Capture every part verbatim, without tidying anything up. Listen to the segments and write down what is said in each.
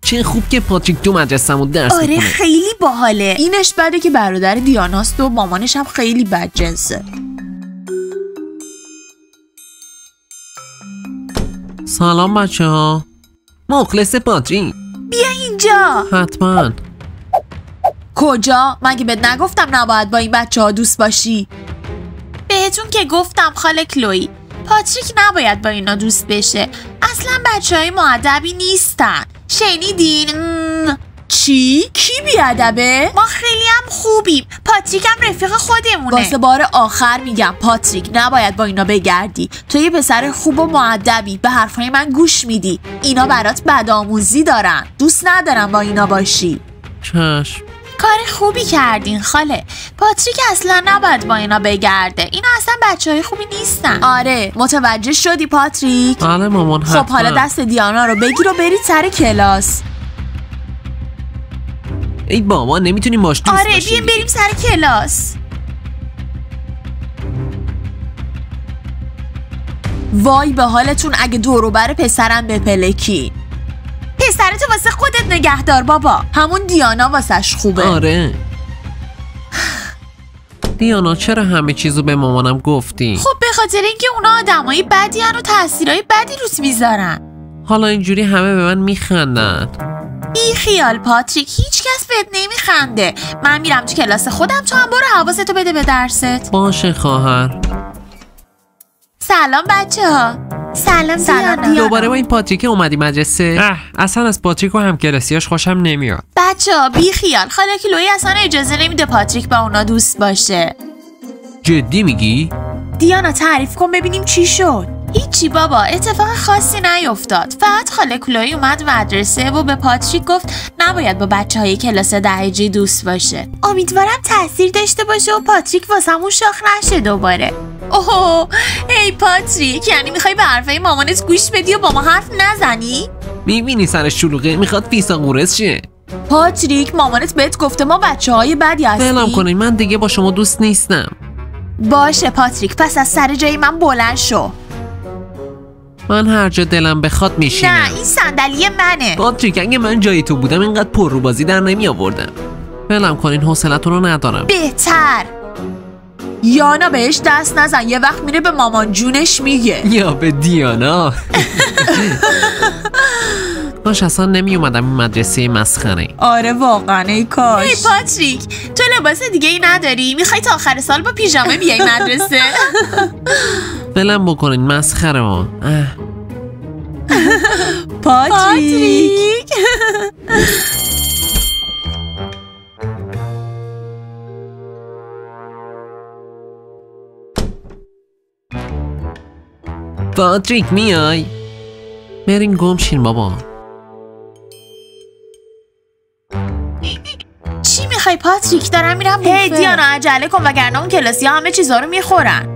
چه خوب که پاتریک تو مدرسه‌مون درس آره می‌خونه. خیلی باحاله. اینش بده که برادر دیاناست و مامانش هم خیلی بدجنسه. سلام بچه ها. مخلص پاتریک. بیا اینجا. حتما. کجا؟ مگه بهت نگفتم نباید با این بچه ها دوست باشی؟ بهتون که گفتم خاله کلویی، پاتریک نباید با اینا دوست بشه. اصلا بچه های مؤدبی نیستن. شنیدین؟ چی؟ کی بیادبه؟ ما خیلی هم خوبیم. پاتریک هم رفیق خودمونه. واسه بار آخر میگم پاتریک نباید با اینا بگردی. تو یه پسر خوب و مؤدبی، به حرفای من گوش میدی. اینا برات بدآموزی دارن. دوست ندارم با اینا باشی. چشم. کار خوبی کردین خاله. پاتریک اصلا نباید با اینا بگرده. اینا اصلا بچه های خوبی نیستن. آره متوجه شدی پاتریک؟ بله مامان حتما. خب حالا دست دیانا رو بگیر و برید سر کلاس. ای بابا نمیتونیم باش دوست آره باشیم. بیایم بریم سر کلاس. وای به حالتون اگه دور و بر پسرم بپلکی. پسرتو واسه خودت نگهدار بابا. همون دیانا واسش خوبه. آره. دیانا چرا همه چیزو به مامانم گفتی؟ خب به خاطر اینکه اونا آدمای بدی هن و تاثیرای بدی روت میذارن. حالا اینجوری همه به من میخندن. بی خیال پاتریک، هیچ کس بهت نمیخنده. من میرم تو کلاس خودم، تو هم برو حواستو بده به درست. باشه خواهر. سلام بچه ها. سلام سلام دیانا. دوباره با این پاتریک اومدی مدرسه؟ اه اصلا از پاتریک و همکلاسیاش خوشم نمیاد. بچه ها بی خیال، خاله کلویی اصلا اجازه نمیده پاتریک با اونا دوست باشه. جدی میگی؟ دیانا تعریف کن ببینیم چی شد. هیچی بابا، اتفاق خاصی نیفتاد. فقط خاله کلویی اومد مدرسه و به پاتریک گفت نباید با بچه های کلاس دهجی دوست باشه. امیدوارم تاثیر داشته باشه و پاتریک واسمون شاخ نشه دوباره. اوه ای پاتریک، یعنی میخوای به حرفای مامانت گوش بدی و با ما حرف نزنی؟ میبینی سرش شلوغه، میخواد فیسا قورس شه. پاتریک مامانت بهت گفته ما بچه های بدی هستیم. ولم کنین، من دیگه با شما دوست نیستم. باشه پاتریک، پس از سر جای من بلند شو. من هر جا دلم بخواد میشینم. نه این صندلی منه. پاتریک اگه من جای تو بودم اینقدر پر رو بازی در نمی آوردم. ولم کنین، حوصلتون رو ندارم. بهتر. یانا بهش دست نزن، یه وقت میره به مامان جونش میگه. یا به دیانا. باش اصلا نمی اومدم این مدرسه مسخره. آره واقعا ای کاش. ای پاتریک، تو لباس دیگه ای نداری؟ میخوای تا آخر سال با پیژامه بیای مدرسه؟ ولم بکنین، مسخره ها. پاتریک. پاتریک میای؟ برین گم شین بابا. چی میخوای پاتریک؟ دارم میرم بوفه. هی دیانا عجله کن وگرنه اون کلاسی ها همه چیزا رو میخورن.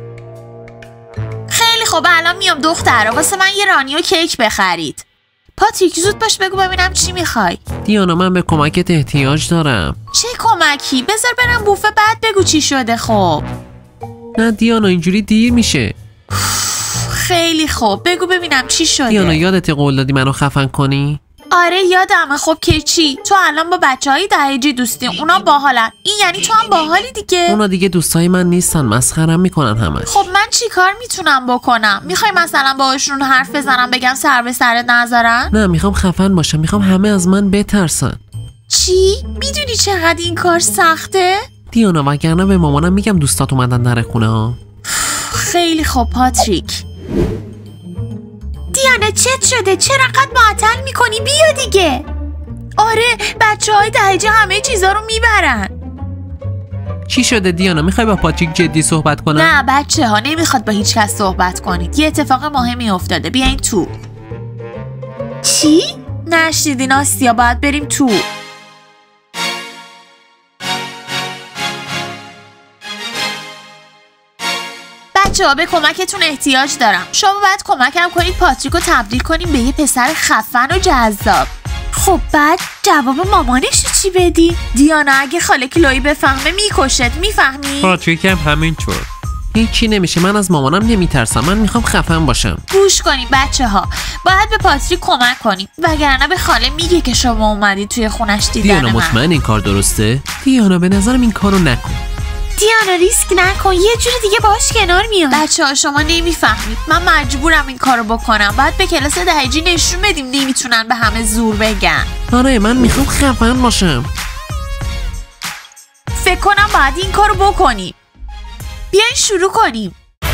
خیلی خوب الان میام دختر، واسه من یه رانی و کیک بخرید. پاتریک زود باش بگو ببینم چی میخوای. دیانا من به کمکت احتیاج دارم. چه کمکی؟ بذار برم بوفه بعد بگو چی شده. خب نه دیانا اینجوری دیر میشه. خیلی خوب بگو ببینم چی شده. دیانا یادت قول دادی منو خفن کنی؟ آره یادمه. خب که چی؟ تو الان با بچه های دهجی دوستی، اونا باحالن. این یعنی تو هم باحالی دیگه. اونا دیگه دوستای من نیستن، مسخرم میکنن همش. خب من چی کار میتونم بکنم؟ میخوای مثلا باهاشون حرف بزنم بگم سر به سرت نذارن؟ نه میخوام خفن باشم، میخوام همه از من بترسن. چی؟ میدونی چقدر این کار سخته؟ دیانا وگرنه به مامانم میگم دوستات اومدن در خونه ها. خیلی خوب پاتریک. دیانا چت شده؟ چرا انقدر معطل میکنی؟ بیا دیگه. آره بچه های دهجی همه چیزا رو میبرن. چی شده دیانا؟ میخوای با پاتریک جدی صحبت کنم؟ نه بچه ها نمیخواد با هیچ کس صحبت کنید. یه اتفاق مهمی افتاده، بیاین تو. چی؟ نشنیدین آسیا؟ باید بریم تو. بچه ها به کمکتون احتیاج دارم. شما باید کمکم کنید پاتریک رو تبدیل کنیم به یه پسر خفن و جذاب. خب بعد جواب مامانش رو چی بدی؟ دیانا اگه خاله کلویی بفهمه میکشت، میفهمی؟ پاتریک هم همینطور. هیچی نمیشه، من از مامانم نمیترسم، من میخوام خفن باشم. گوش کنیم بچه ها، باید به پاتریک کمک کنیم وگرنه به خاله میگه که شما اومدید توی خونش دیدن دیانا من. مطمئن این کار درسته؟ دیانا به نظرم این کارو نکن. دیانا ریسک نکن، یه جوری دیگه باش کنار میام. بچه ها شما نمیفهمید، من مجبورم این کارو بکنم. باید به کلاس دهیجی نشون بدیم نمیتونن به همه زور بگن. آره من میخوام خفن باشم. فکر کنم باید این کارو بکنیم. بیاین شروع کنیم.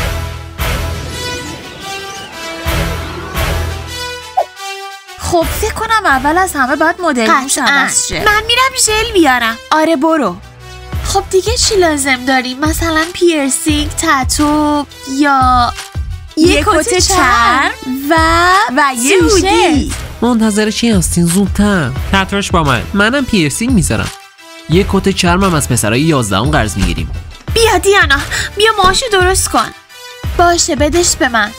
خب فکر کنم اول از همه باید مدل موش عوض شه. من میرم ژل بیارم. آره برو. خب دیگه چی لازم داریم؟ مثلا پیرسینگ، تتو یا یه کت چرم و و یه هودی. منتظر چی هستین؟ زودتر. تتوش با من. منم پیرسینگ میذارم. یه کت چرمم از پسرای یازدهم قرض میگیریم. بیا دیانا، بیا ماشو درست کن. باشه بدش به من.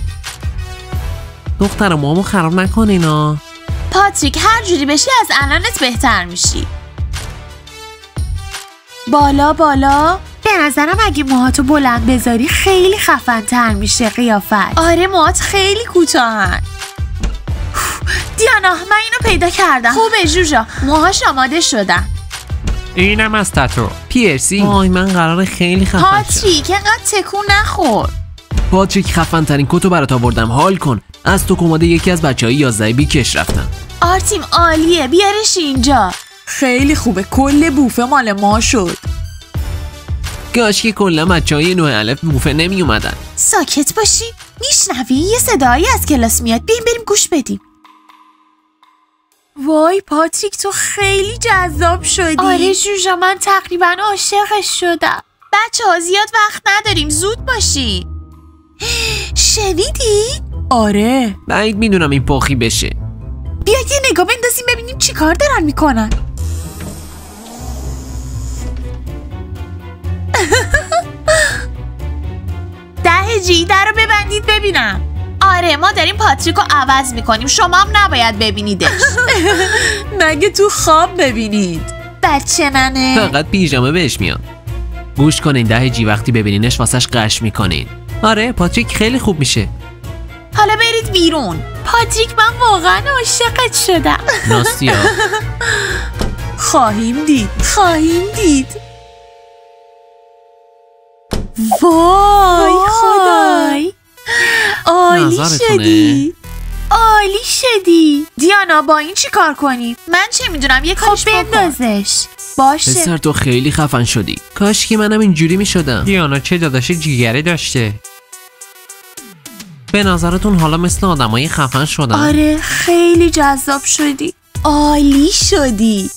دختر موامو خراب نکنینا. پاتریک هر جوری بشی از الانت بهتر میشی. بالا بالا. به نظرم اگه موهاتو بلند بذاری خیلی خفن تر میشه قیافت. آره موهات خیلی کوتاهن. دیانا من اینو پیدا کردم. خوبه جوجا، موهاش آماده شدن. اینم از تتو. پیرسینگ. آی من قراره خیلی خفن شم. پاتریک اینقدر تکون نخور. پاتریک خفن ترین کتو برات آوردم، حال کن. از تو کمد یکی از بچهای یازده بی کش رفتن. آرتیم عالیه، بیارش اینجا. خیلی خوبه، کل بوفه مال ما شد. کاش که کلا بچهای نه الف بوفه نمی اومدن. ساکت باشی. میشنوی یه صدایی از کلاس میاد، بیایم بریم گوش بدیم. وای پاتریک تو خیلی جذاب شدی. آره جوجا من تقریبا عاشقش شدم. بچه ها زیاد وقت نداریم، زود باشین. شنیدی؟ آره بعید میدونم این پاخی بشه. بیا یه نگاه بندازیم ببینیم چی کار دارن میکنن. ده جی در رو ببندید ببینم. آره ما داریم پاتریکو عوض میکنیم، شما هم نباید ببینیدش. مگه تو خواب ببینید؟ بچه ننه. فقط پیژامه بهش میاد. گوش کنین ده جی وقتی ببینینش واسش قش میکنین. آره پاتریک خیلی خوب میشه. حالا برید بیرون. پاتریک من واقعا عاشقت شدم. ناستیا خواهیم دید خواهیم دید. وای خدای عالی شدی، عالی شدی. دیانا با این چی کار کنیم؟ من چه میدونم، یه کارش خب بندازش. باشه پسر تو خیلی خفن شدی. کاش که منم اینجوری میشدم. دیانا چه داداش جیگری داشته. به نظرتون حالا مثل آدمای خفن شدن؟ آره خیلی جذاب شدی، عالی شدی.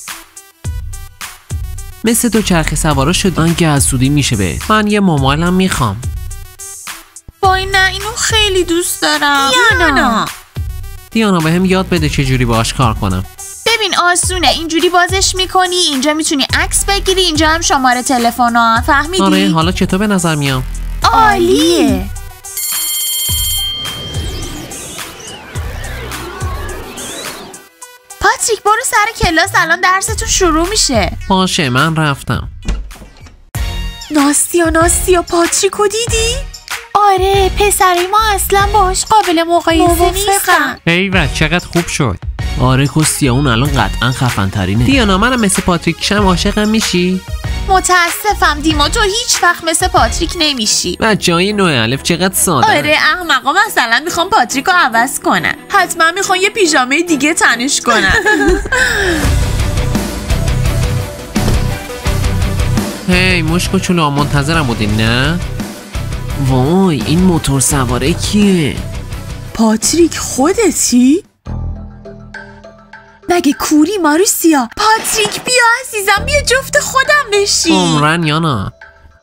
مثل تو چرخ سوارا شد. من که حسودی میشه به من یه موبایلم میخوام. وای نه اینو خیلی دوست دارم. دیانا دیانا بهم یاد بده چه جوری باهاش کار کنم. ببین آسونه، اینجوری بازش میکنی، اینجا میتونی عکس بگیری، اینجا هم شماره تلفن. فهمیدی؟ آره حالا چطور به نظر میام؟ عالیه. پاتریک برو سر کلاس، الان درستون شروع میشه. باشه من رفتم. ناستیا ناستیا پاتریکو دیدی؟ آره پسرای ما اصلا باهاش قابل مقایسه نیستن. ایول چقدر خوب شد. آره کستیا اون الان قطعا خفن ترینه. دیانا منم مثل پاتریک شم عاشقم میشی؟ متاسفم دیما تو هیچ وقت مثل پاتریک نمیشی. بچه های نه الف چقدر ساده. آره احمقا مثلا میخوام پاتریک رو عوض کنن، حتما میخوان یه پیژامه دیگه تنش کنن. هی موش کوچولو منتظرم بودین نه؟ وای این موتور سواره کیه؟ پاتریک خودتی؟ مگه کوری ماروسیا؟ پاتریک بیا عزیزم، بیا جفت خودم بشی. عمرن یا نه؟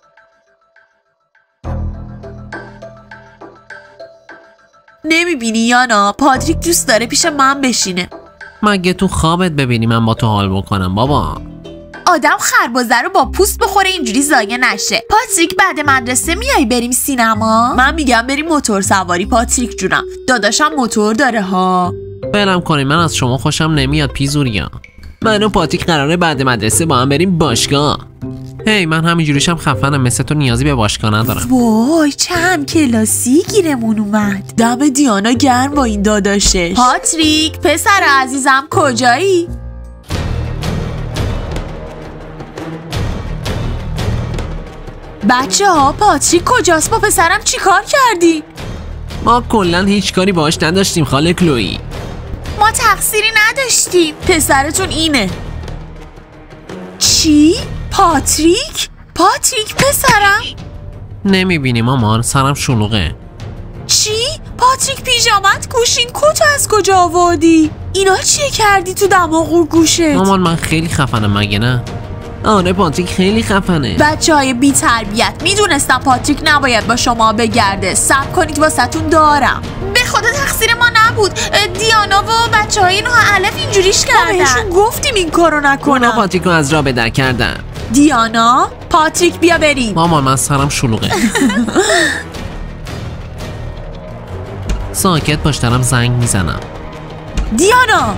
نمیبینی یانا؟ پاتریک دوست داره پیش من بشینه. مگه تو خوابت ببینی من با تو حال بکنم بابا؟ آدم خربزه رو با پوست بخوره اینجوری زایه نشه. پاتریک بعد مدرسه میای بریم سینما؟ من میگم بریم موتور سواری پاتریک جونم، داداشم موتور داره ها. بلم کنی من از شما خوشم نمیاد پیزوریا. من و پاتریک قراره بعد مدرسه با هم بریم باشگاه. هی من همینجوریشم خفنم، مثل تو نیازی به باشگاه ندارم. وای چه هم کلاسی گیرمون اومد. دم دیانا گرم با این داداشش. پاتریک پسر عزیزم کجایی؟ بچه ها پاتریک کجاست؟ با پسرم چی کار کردی؟ ما کلا هیچ کاری باهاش نداشتیم خاله کلویی. ما تقصیری نداشتیم. پسرتون اینه. چی؟ پاتریک؟ پاتریک پسرم؟ نمیبینی مامان، سرم شلوغه. چی؟ پاتریک پیژامت گوشین کت از کجا آوردی؟ اینا چیه کردی تو دماغ و گوشت؟ مامان من خیلی خفنم مگه نه؟ آره پاتریک خیلی خفنه. بچه های بی تربیت، میدونستم پاتریک نباید با شما بگرده. صبر کنید واسهتون دارم. به خدا تقصیر ما نبود. دیانا و بچه های نوح علف اینجوریش کردن. بهشون گفتیم این کارو نکنن. اونا پاتریک رو از راه به در کردن. دیانا پاتریک بیا بریم. مامان من سرم شلوغه. ساکت باش دارم زنگ میزنم. دیانا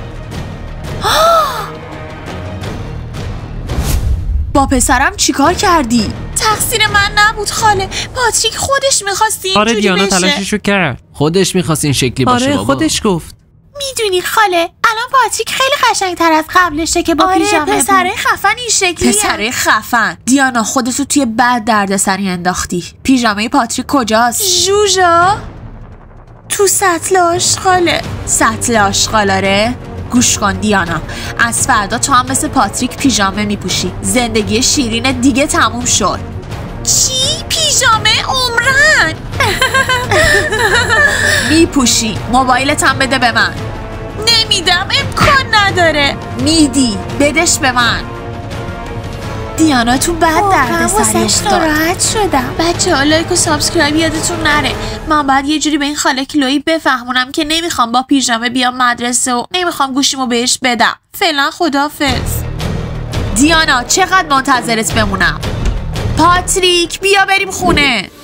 با پسرم چیکار کردی؟ تقصیر من نبود خاله. پاتریک خودش میخواست اینجوری آره دیانا بشه. تلاششو کرد. خودش میخواست این شکلی باشه. آره بابا خودش گفت. میدونی خاله الان پاتریک خیلی قشنگتر از قبلشه که با آره پیژامه پسره خفن این شکلیه. پسره خفن. دیانا خودتو توی بد دردسری انداختی. پیژامه پاتریک کجاست؟ جوجا تو سطل آشغاله. سطل آشغالاره؟ گوش کن دیانا، از فردا تو هم مثل پاتریک پیژامه میپوشی. زندگی شیرین دیگه تموم شد. چی؟ پیژامه عمرن؟ میپوشی. موبایلت هم بده به من. نمیدم، امکان نداره. میدی، بدش به من. دیانا تو بعد دردسری افتاد. راحت شدم. بچه ها لایک و سابسکرایب یادتون نره. من باید یه جوری به این خاله کلویی بفهمونم که نمیخوام با پیژامه بیام مدرسه و نمیخوام گوشیمو بهش بدم. فعلا خدافظ. دیانا چقدر منتظرت بمونم؟ پاتریک بیا بریم خونه.